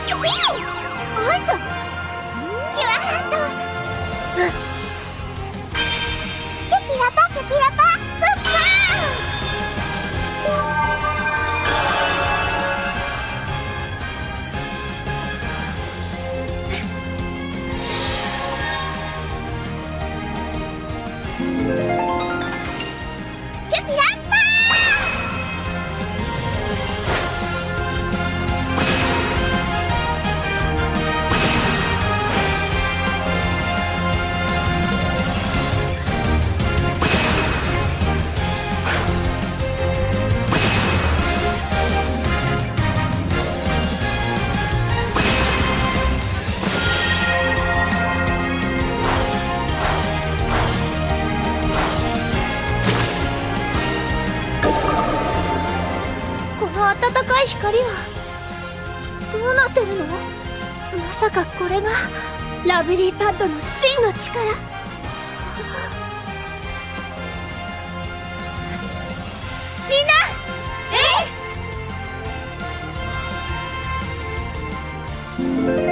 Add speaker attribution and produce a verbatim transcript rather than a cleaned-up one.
Speaker 1: キュピーあんちゃんキュワーッとキュピラパキュピラパフッパーキュピラッパ暖かい光はどうなってるの？まさかこれがラブリーパッドの真の力？みんなえい！